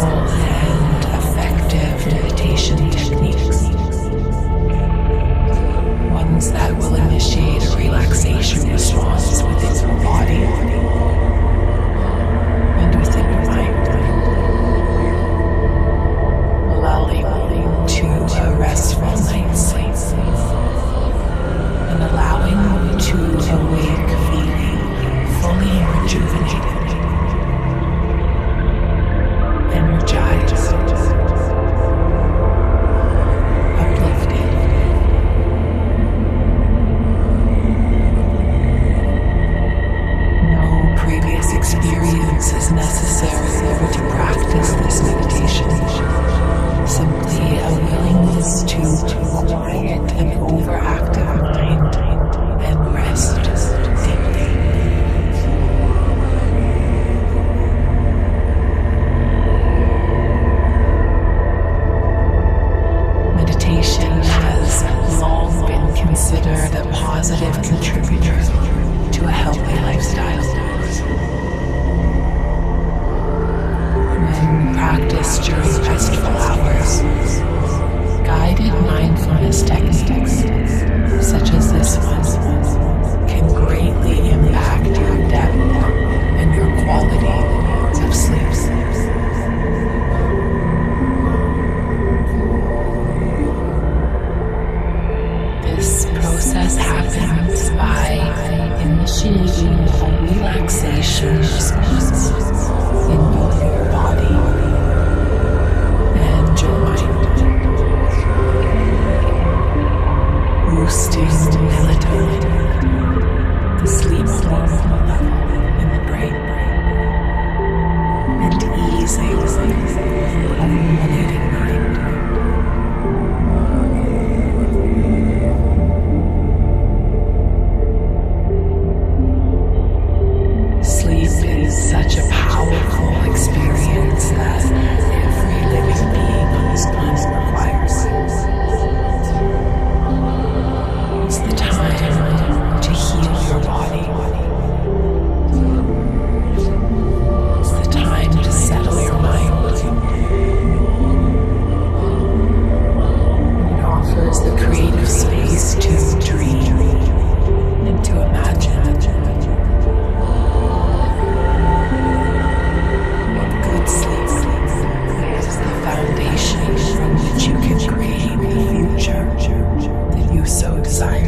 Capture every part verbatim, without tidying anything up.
and effective meditation techniques. Ones that will initiate a relaxation response within your body and within your mind, allowing you to a restful night's sleep and allowing you to awake feeling fully rejuvenated, energized, uplifted. No previous experience is necessary to practice this meditation. Simply a willingness to quiet an overactive mind and rest deeply. Meditation has long been considered a positive contributor to a healthy lifestyle. When practiced during restful hours, guided mindfulness techniques, such as this one, can greatly impact your depth and your quality of sleep. This process happens by initiating a relaxation response in both your body and your mind, boosting melatonin, the sleep hormone level in the brain, and easing a ruminating mind. Such a powerful experience that every living being on this planet requires. It's the time to heal your body. It's the time to settle your mind. It offers the creative space to dream and to imagine. From which you can create the future that you so desire.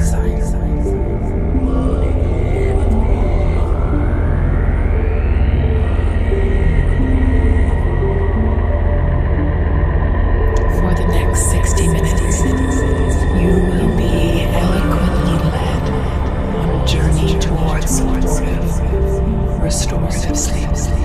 For the next sixty minutes, you will be eloquently led on a journey towards supportive, restorative sleep.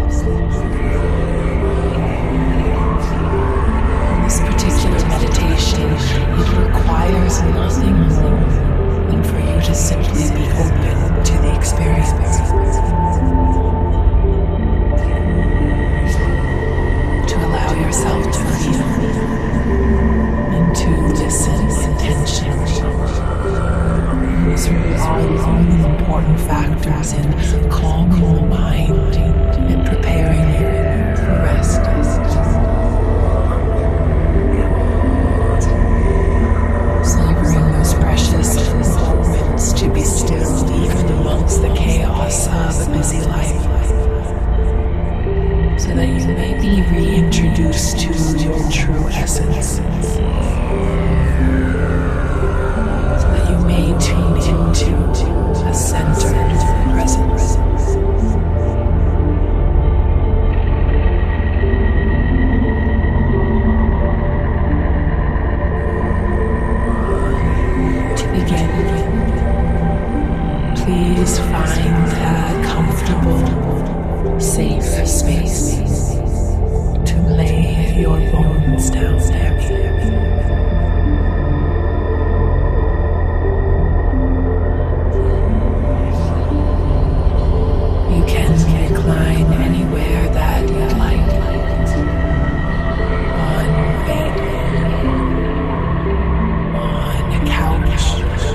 This particular meditation, it requires nothing more than for you to simply be open to the experience. To allow yourself to feel and to listen intentionally. These are the only important factors in calming the mind and preparing you for rest. Savoring those precious moments to be still even amongst the chaos of a busy life, so that you may be reintroduced to your true essence, so that you may tune into a centered presence. Please find a comfortable, safe space to lay your bones down heavy. You can recline anywhere that you'd like, on your bed, on a couch,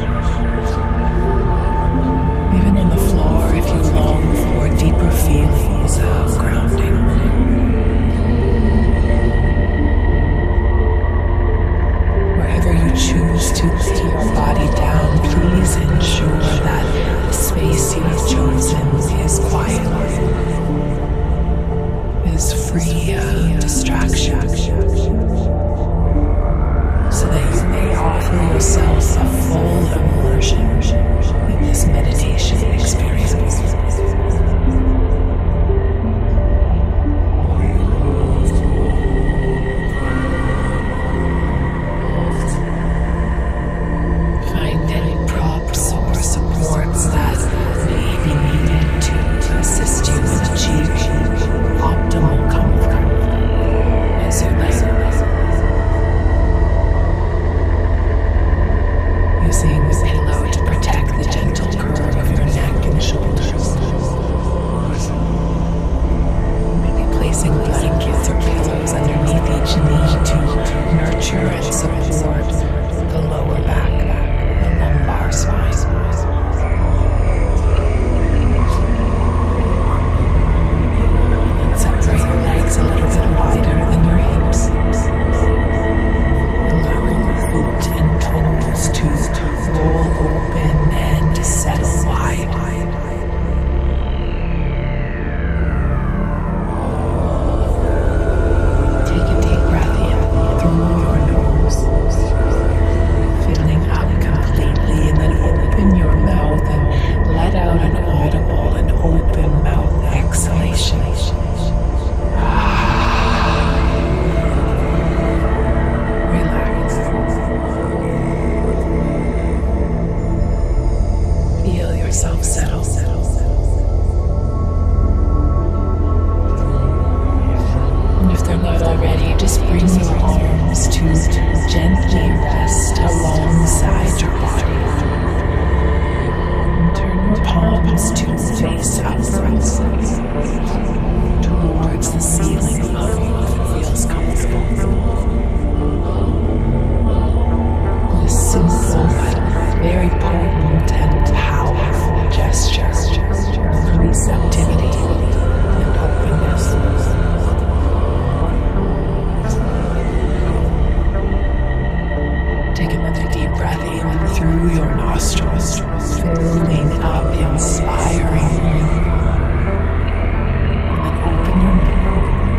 even on the floor if you long for deeper feelings of grounding. via distraction, so that you may offer yourself a full immersion in this meditation experience. Find any props or supports that may be needed to assist you in achieving optimal comfort as you lay. Using the pillow to protect the gentle curve of your neck and shoulders. Maybe placing blankets or pillows underneath each knee to nurture and support the lower back, the lumbar spine. And separate your legs a little bit wider than your hips, allowing your foot and toes to roll open and to settle wide. Take a deep breath in through your nose, filling up completely, and then open your mouth and let out an audible and open mouth exhalation. Relax. Feel yourself settle. And if they're not already, just bring your arms to gently rest alongside your body. And turn your palms to face upwards towards the ceiling above you if it feels comfortable. This simple but very potent and powerful gesture of receptivity and openness. Take another deep breath in through your nostrils, filling up, inspiring. And then open your mouth.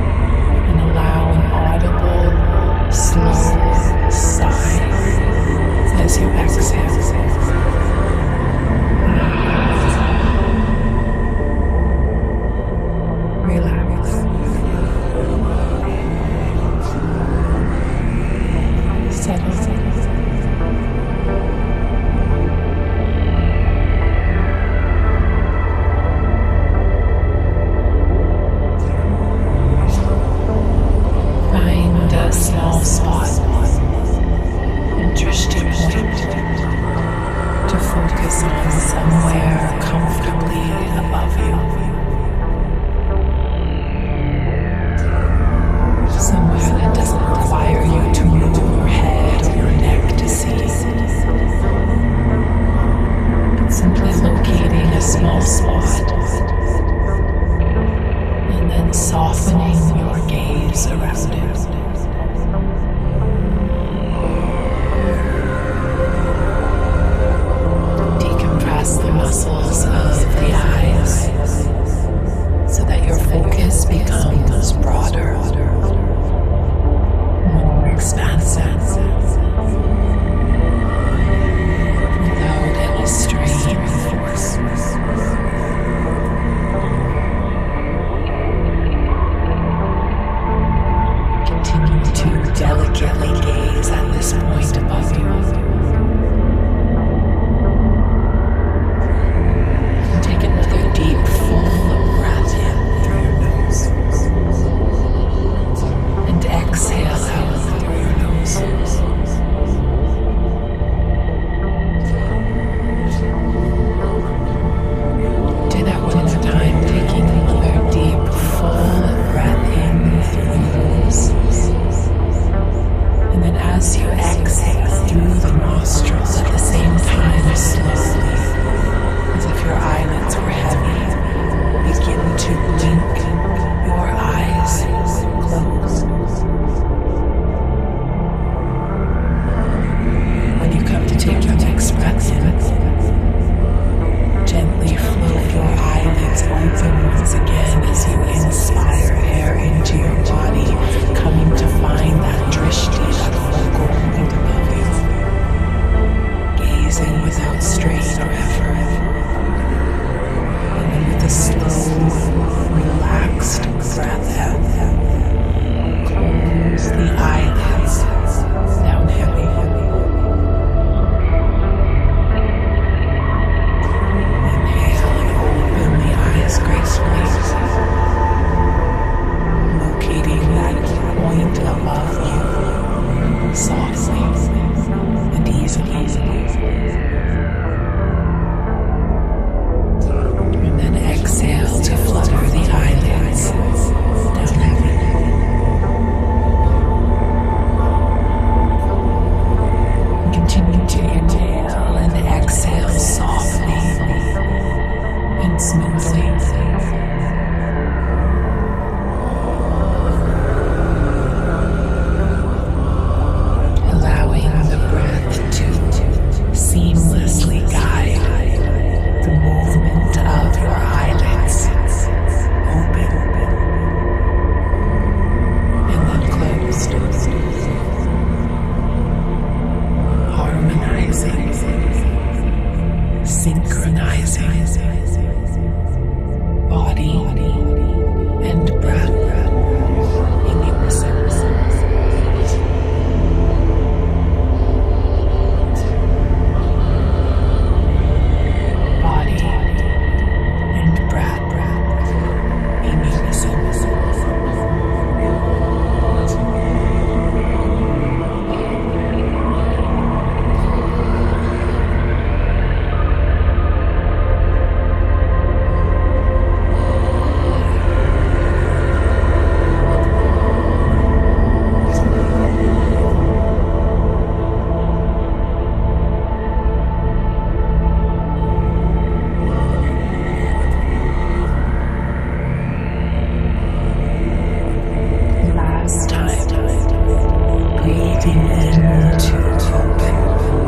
inviting in to open,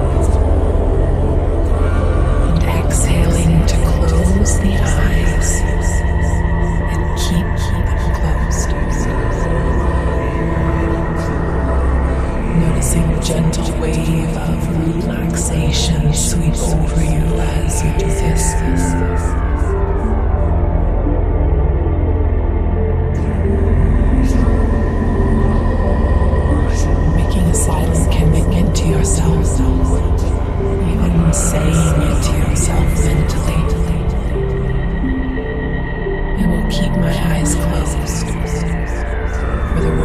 and exhaling to close the eyes and keep them closed. Noticing a gentle wave of relaxation sweep over you as you do this. Silent commitment to yourself, even saying it to yourself mentally. I will keep my eyes closed for the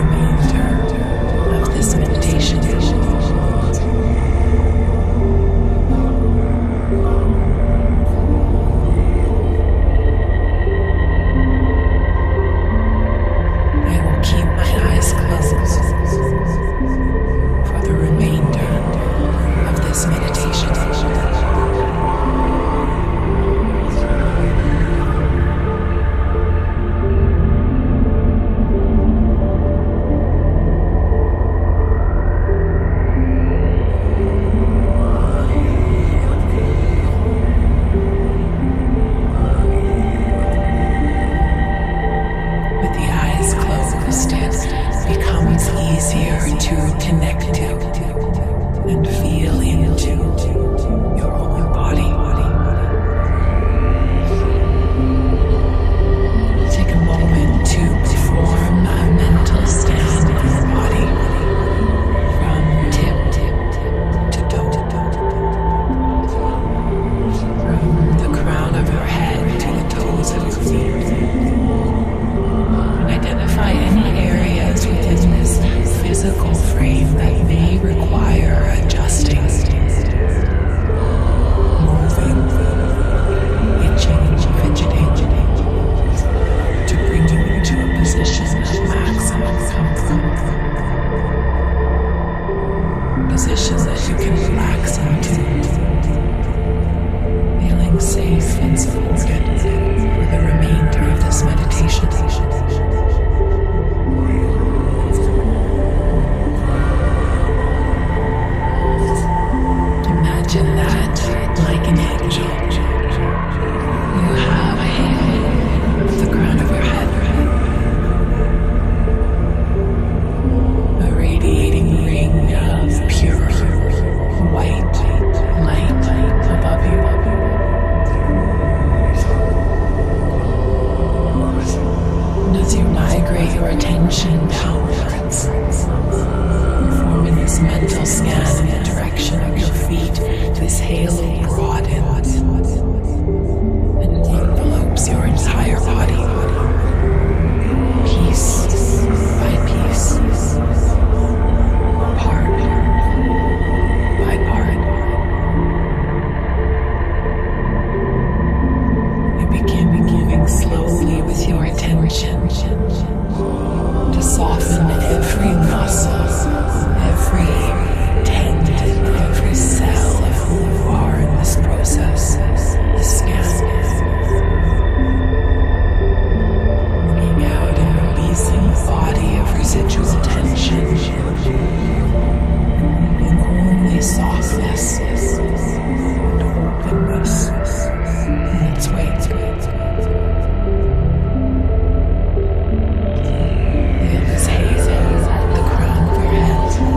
remainder of this meditation.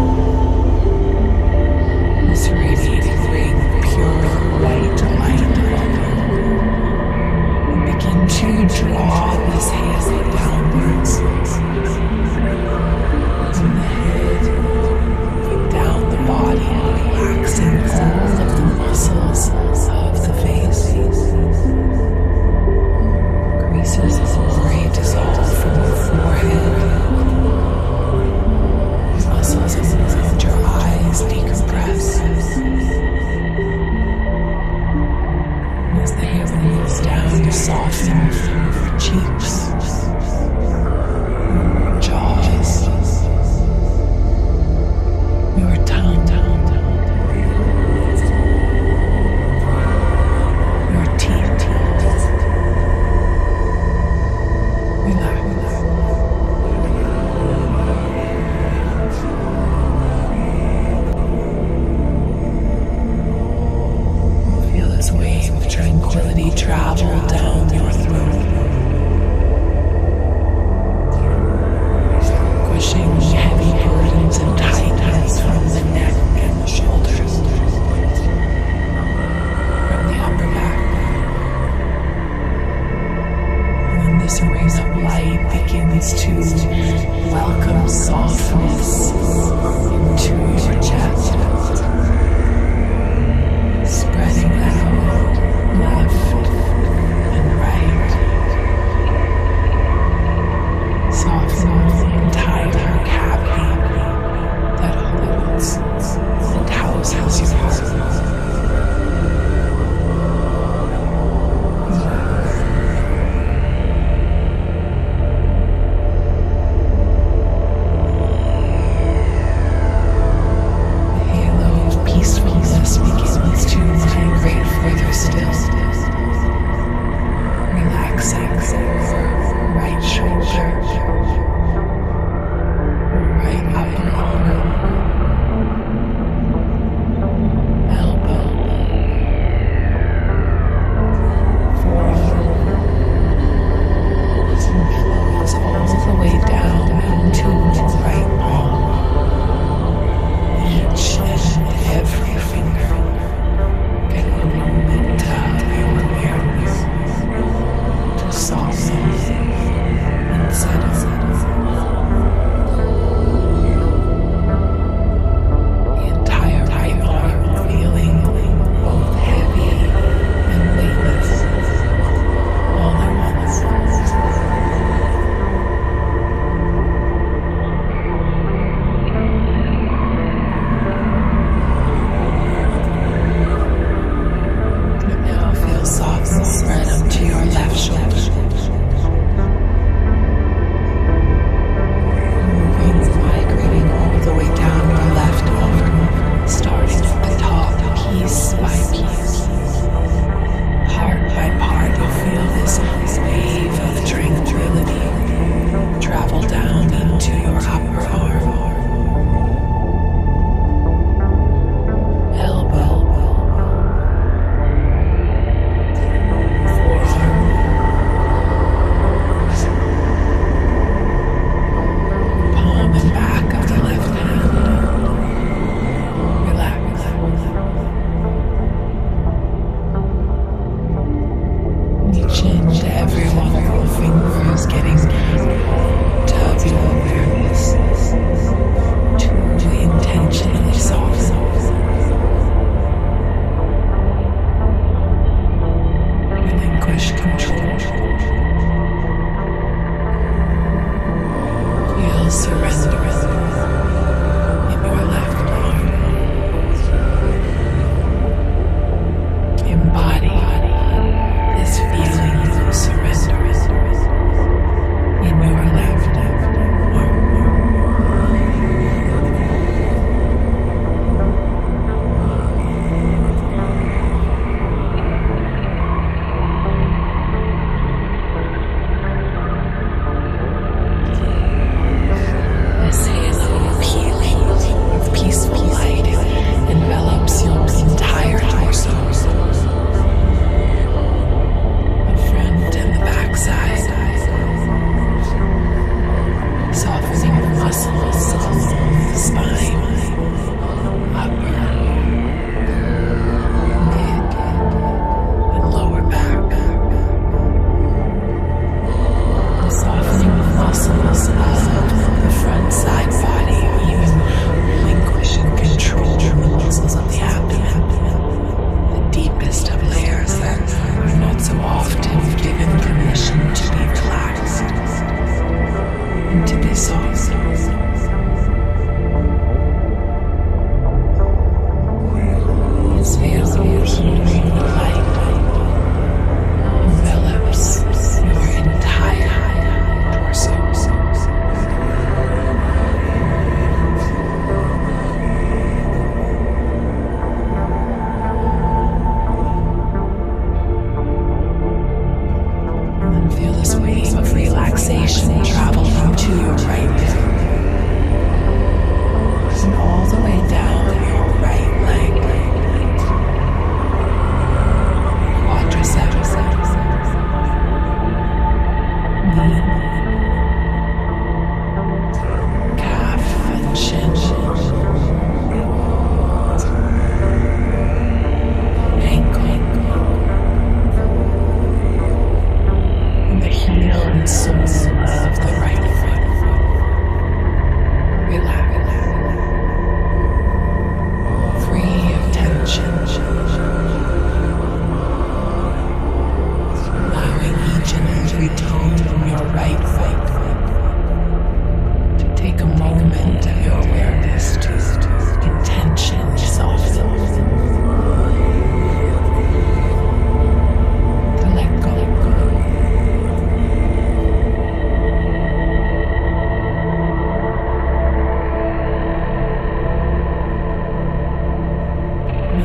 White light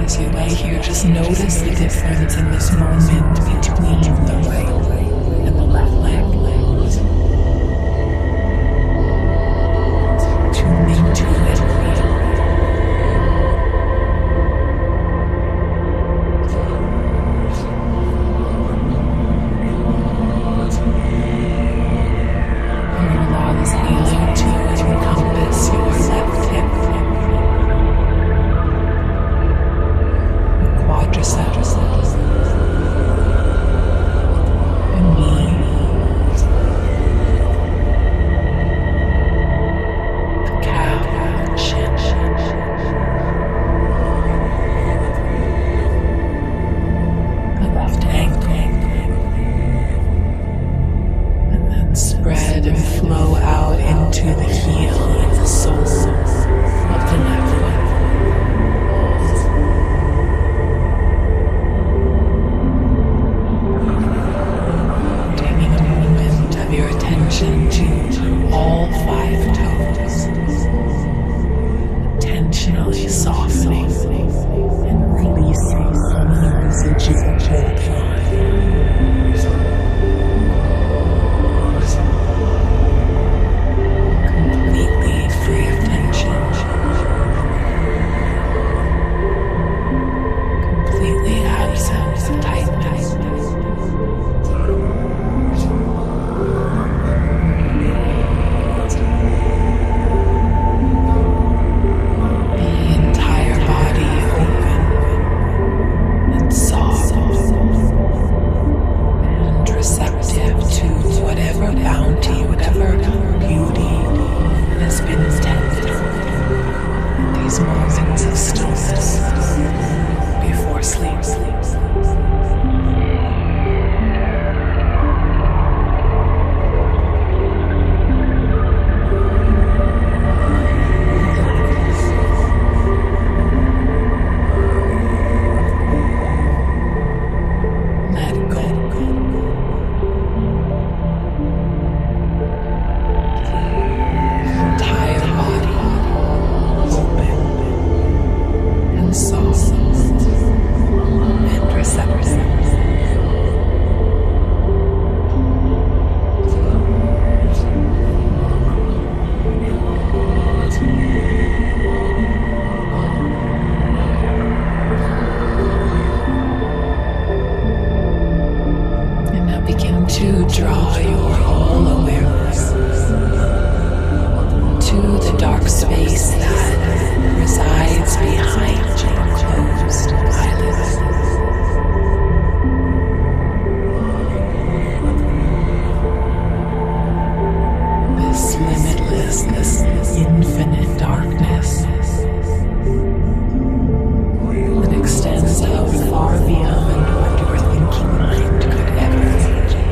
as you lay here, just notice the difference in this moment between the right and the left leg. Tuning to it. And allow this healing to encompass your left hip, quadriceps, and knee, the calf, and shin, the left ankle, and then spread and flow out into the heel and the sole of the left foot. Taking a moment of your attention to all five toes, intentionally softening and releasing any residual holding on. Completely free of tension. Completely absent of tightness. The entire body open and soft and receptive to whatever bounty, whatever beauty has been intended for these moments of stillness before sleep. Let go. Entire body open and soft and receptive. And now begin to draw your whole awareness to the dark space that resides behind your closed eyelids. This limitless, this infinite darkness that extends out far beyond what your thinking mind could ever imagine.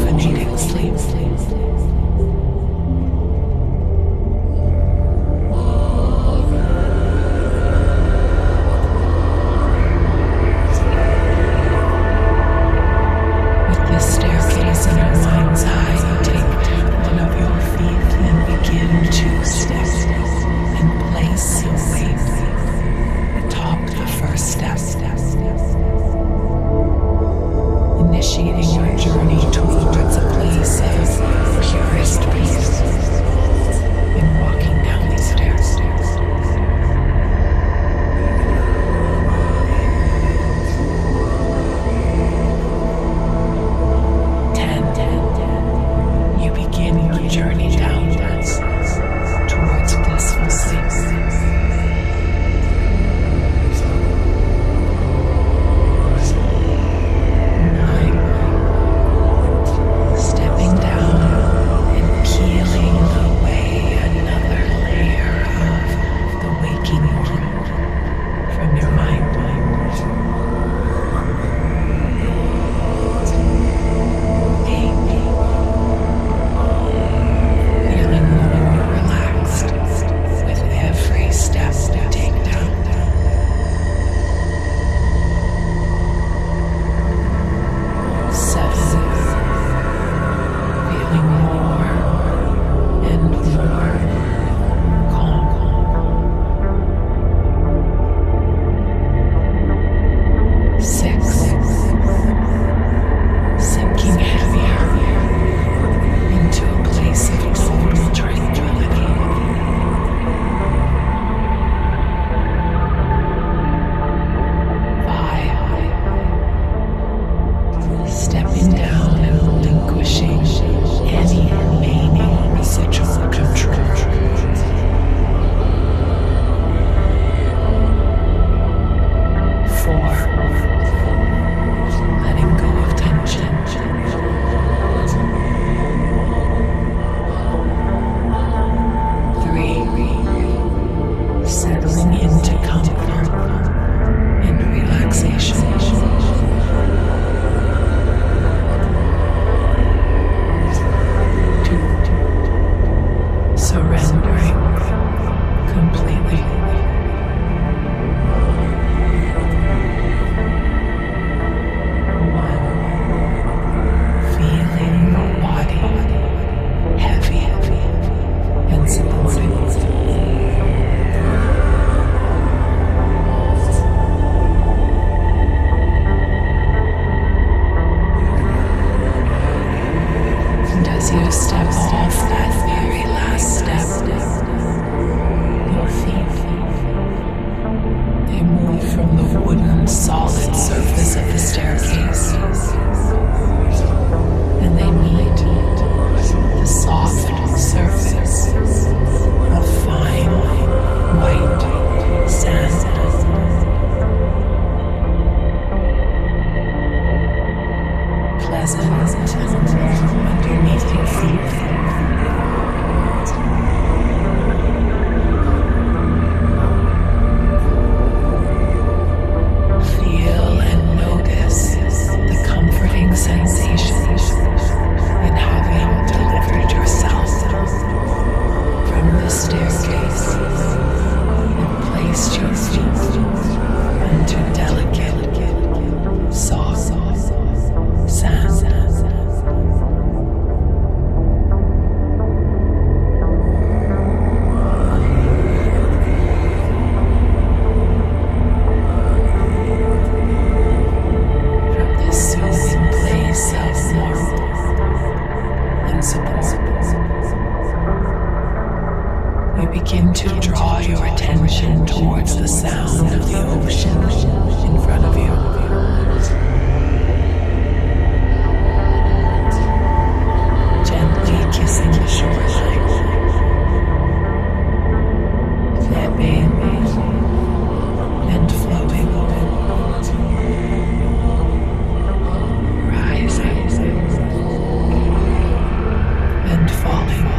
rejuvenating sleep. With this staircase in your mind's eye, you take one of your feet and begin to step and place your weight atop the first step, initiating your journey towards a place of purest peace in walking down these stairs. Ten. You begin your journey downwards towards blissful sleep.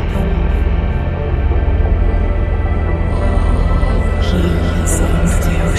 He is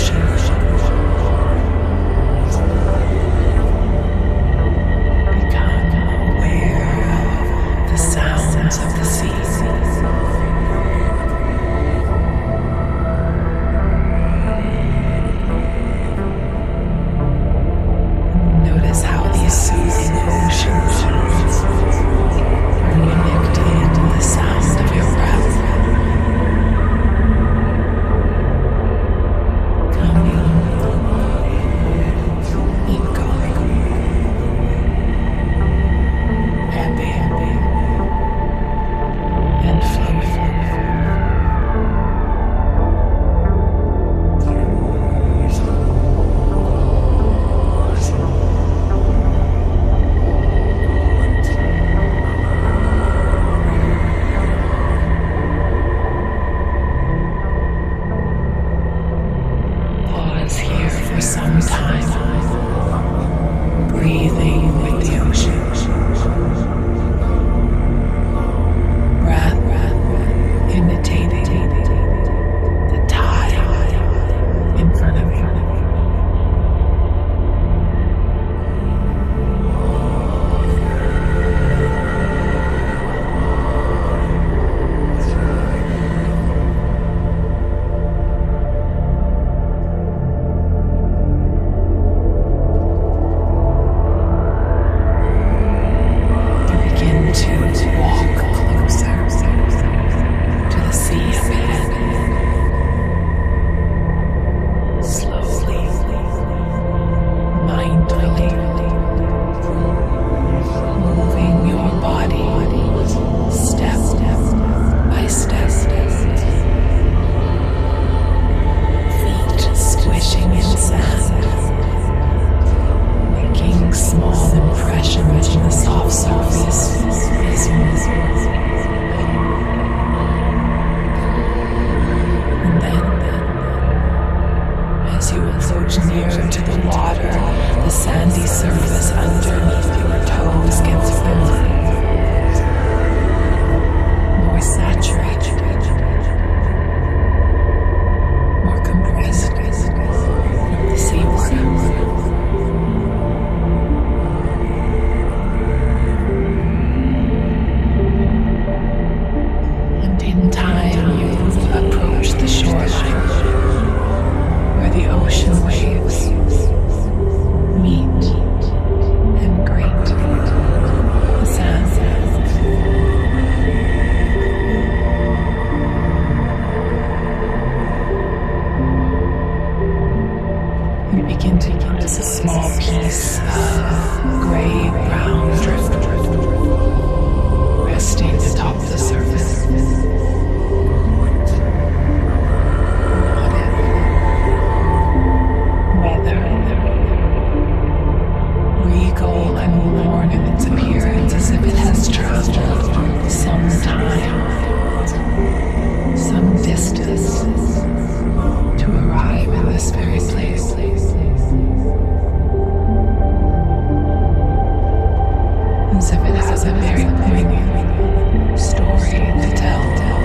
has a very poignant story to tell.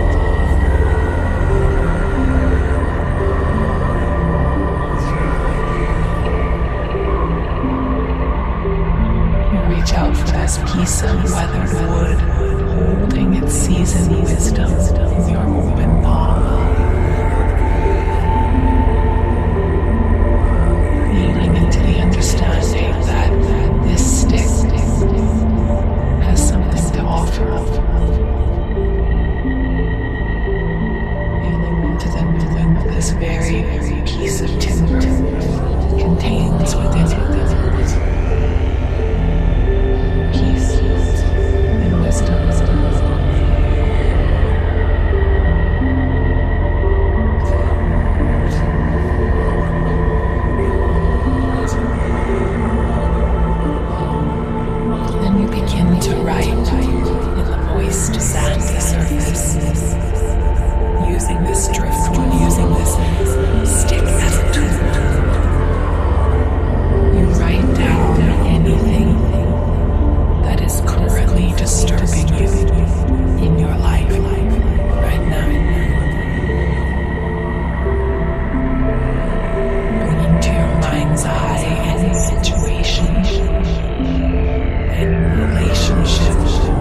You reach out for this piece of weathered wood, holding its seasoned wisdom in your open palm. Leaning into the understanding that this stick has something to offer. Feeling into the knowing that this very, very piece of timber contains within it peace and wisdom. To write in the moist sandy surface, using this driftwood, using this stick as a tool. You write down anything that is currently disturbing you in your life right now. Bringing to your mind's eye any situation, relationship,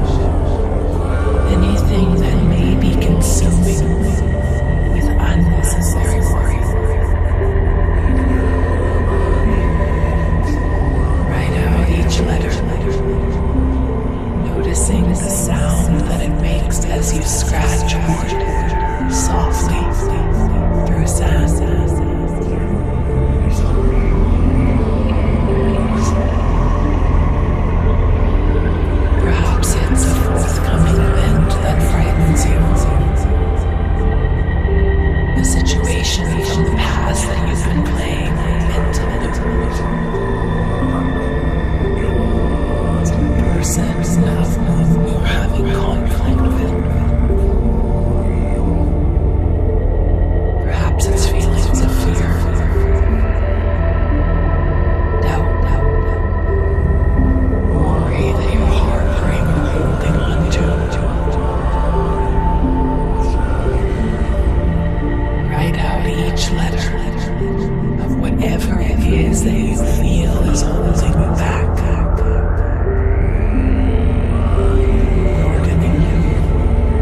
anything that may be consuming with unnecessary worry. Write out each letter, noticing the sound that it makes as you scratch wood softly through sand. From the past that you've been playing mentally. A person of whom you're having conflict with. Perhaps it's feelings of fear, doubt, worry that you're harboring or holding on to. Each letter of whatever it is that you feel is holding you back, burdening you.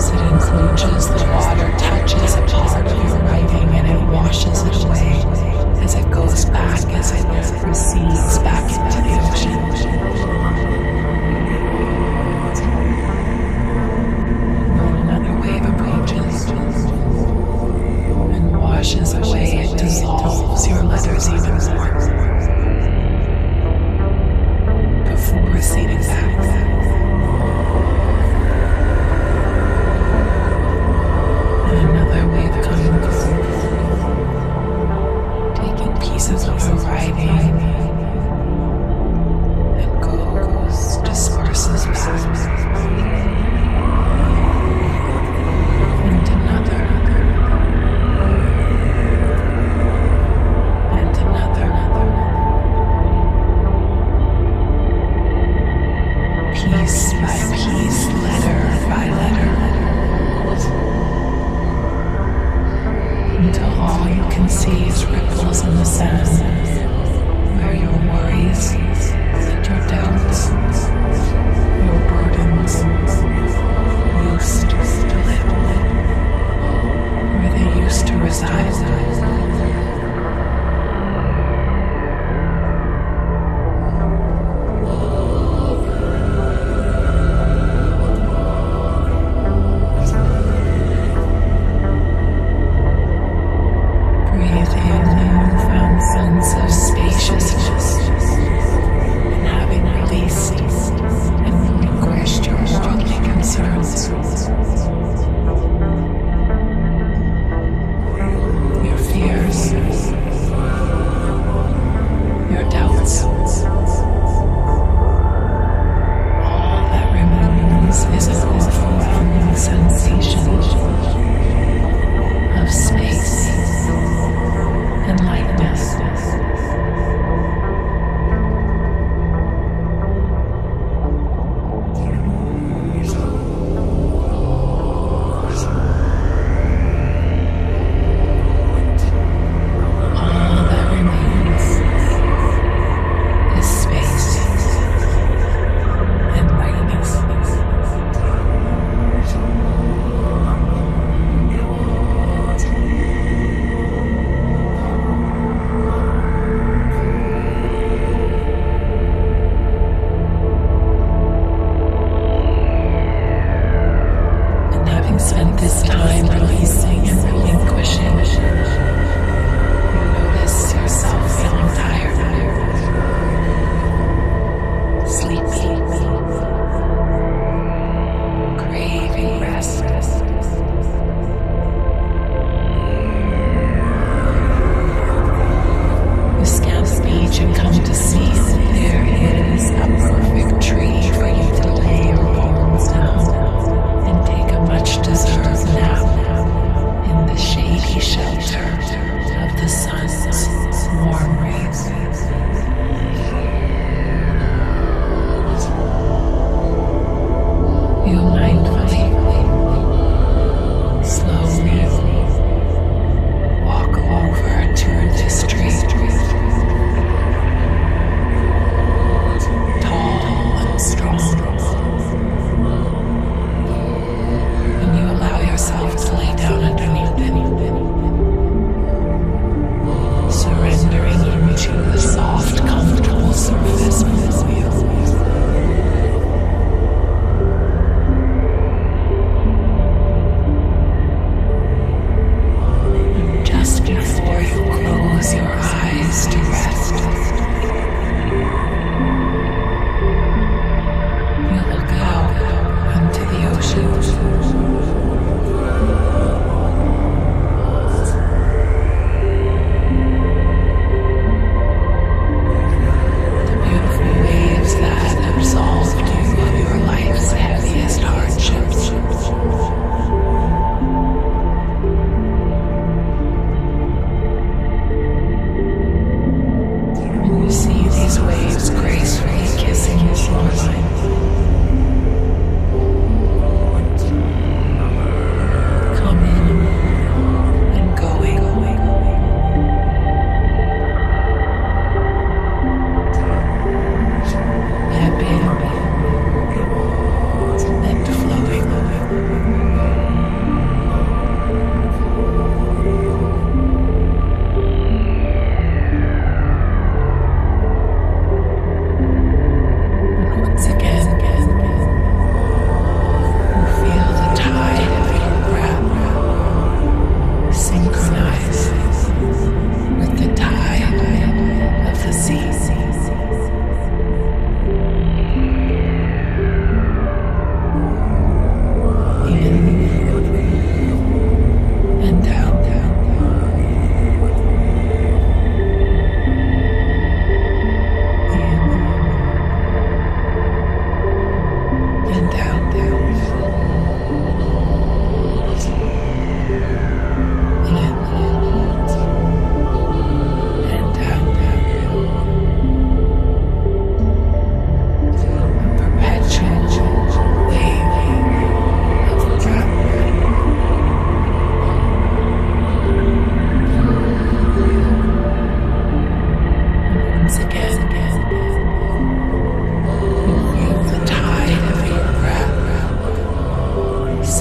As it encroaches, the water touches a part of your writing and it washes it away as it goes back, as it recedes back into the ocean. And another wave approaches and washes away. It dissolves your letters even more before receding back. Another wave coming through, taking pieces of the writing and goes, just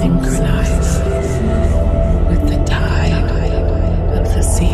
synchronize with the tide of the sea.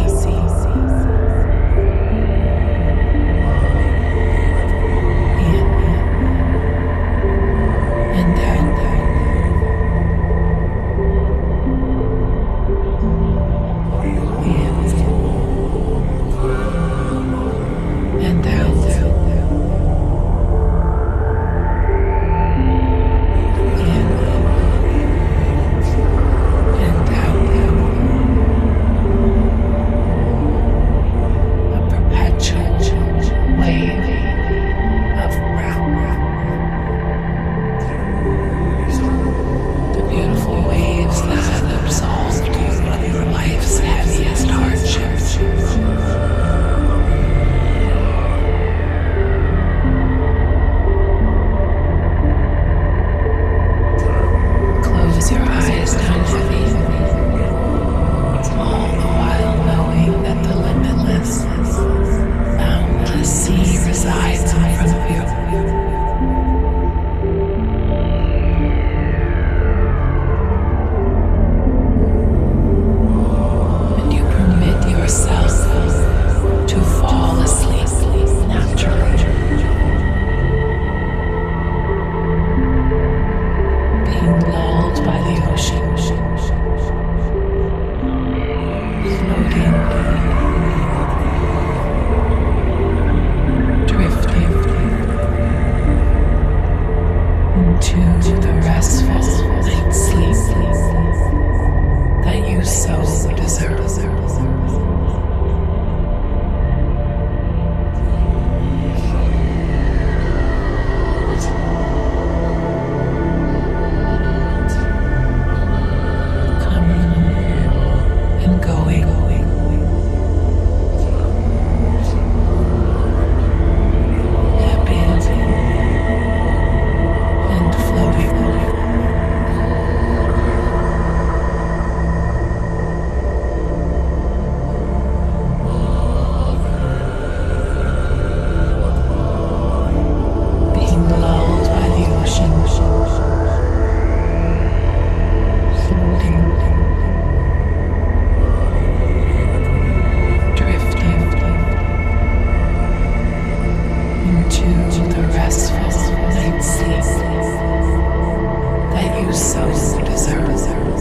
So deserve.